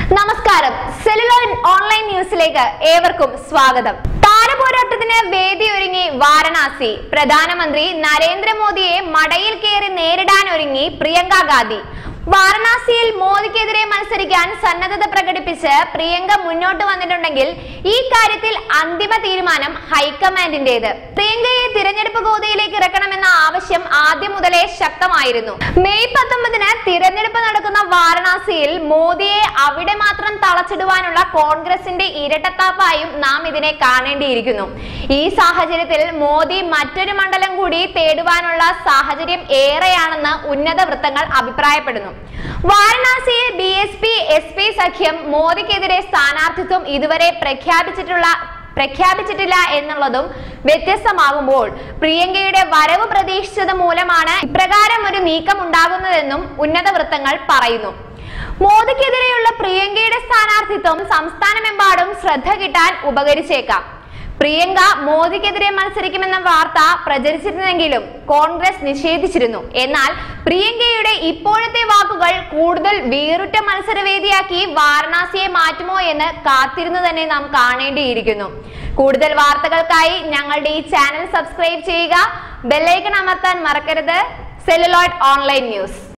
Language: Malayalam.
നമസ്കാരം, സെല്ലുലോയിഡ് ഓൺലൈൻ ന്യൂസിലേക്ക് ഏവർക്കും സ്വാഗതം. താരപോരാട്ടത്തിന് വേദിയൊരുങ്ങി വാരണാസി. പ്രധാനമന്ത്രി നരേന്ദ്രമോദിയെ മടയിൽ കയറി നേരിടാനൊരുങ്ങി പ്രിയങ്ക ഗാന്ധി. വാരണാസിയിൽ മോദിക്കെതിരെ മത്സരിക്കാൻ സന്നദ്ധത പ്രകടിപ്പിച്ച് പ്രിയങ്ക മുന്നോട്ട് വന്നിട്ടുണ്ടെങ്കിൽ ഈ കാര്യത്തിൽ അന്തിമ തീരുമാനം ഹൈക്കമാൻഡിന്റേത്. പ്രിയങ്കയെ തിരഞ്ഞെടുപ്പ് ഗോതയിലേക്ക് ഇറക്കണമെന്ന ആവശ്യം ആദ്യം മുതലേ ശക്തമായിരുന്നു. മെയ് 19-ന് തിരഞ്ഞെടുപ്പ് നടക്കുന്ന വാരണാസിയിൽ മോദിയെ അവിടെ മാത്രം തളച്ചിടുവാനുള്ള കോൺഗ്രസിന്റെ ഇരട്ടത്താപ്പായും നാം ഇതിനെ കാണേണ്ടിയിരിക്കുന്നു. ഈ സാഹചര്യത്തിൽ മോദി മറ്റൊരു മണ്ഡലം കൂടി തേടുവാനുള്ള സാഹചര്യം ഏറെയാണെന്ന് ഉന്നത വൃത്തങ്ങൾ അഭിപ്രായപ്പെടുന്നു. വാരണാസിയിൽ BSP SP സഖ്യം മോദിക്കെതിരെ സ്ഥാനാർത്ഥിത്വം ഇതുവരെ പ്രഖ്യാപിച്ചിട്ടില്ല എന്നുള്ളതും വ്യത്യസ്തമാകുമ്പോൾ പ്രിയങ്കയുടെ വരവ് പ്രതീക്ഷിച്ചത് മൂലമാണ് ഇപ്രകാരം ഒരു നീക്കം ഉണ്ടാകുന്നതെന്നും ഉന്നത വൃത്തങ്ങൾ പറയുന്നു. മോദിക്കെതിരെയുള്ള പ്രിയങ്കയുടെ സ്ഥാനാർത്ഥിത്വം സംസ്ഥാനമെമ്പാടും ശ്രദ്ധ കിട്ടാൻ ഉപകരിച്ചേക്കാം. പ്രിയങ്ക മോദിക്കെതിരെ മത്സരിക്കുമെന്ന വാർത്ത പ്രചരിച്ചിരുന്നെങ്കിലും കോൺഗ്രസ് നിഷേധിച്ചിരുന്നു. എന്നാൽ പ്രിയങ്കയുടെ ഇപ്പോഴത്തെ വാക്കുകൾ കൂടുതൽ വേറിട്ട മത്സരവേദിയാക്കി വാരണാസിയെ മാറ്റുമോ എന്ന് കാത്തിരുന്നു തന്നെ നാം കാണേണ്ടിയിരിക്കുന്നു. കൂടുതൽ വാർത്തകൾക്കായി ഞങ്ങളുടെ ഈ ചാനൽ സബ്സ്ക്രൈബ് ചെയ്യുക, ബെല്ലൈക്കൺ അമർത്താൻ മറക്കരുത്. Celluloid online news.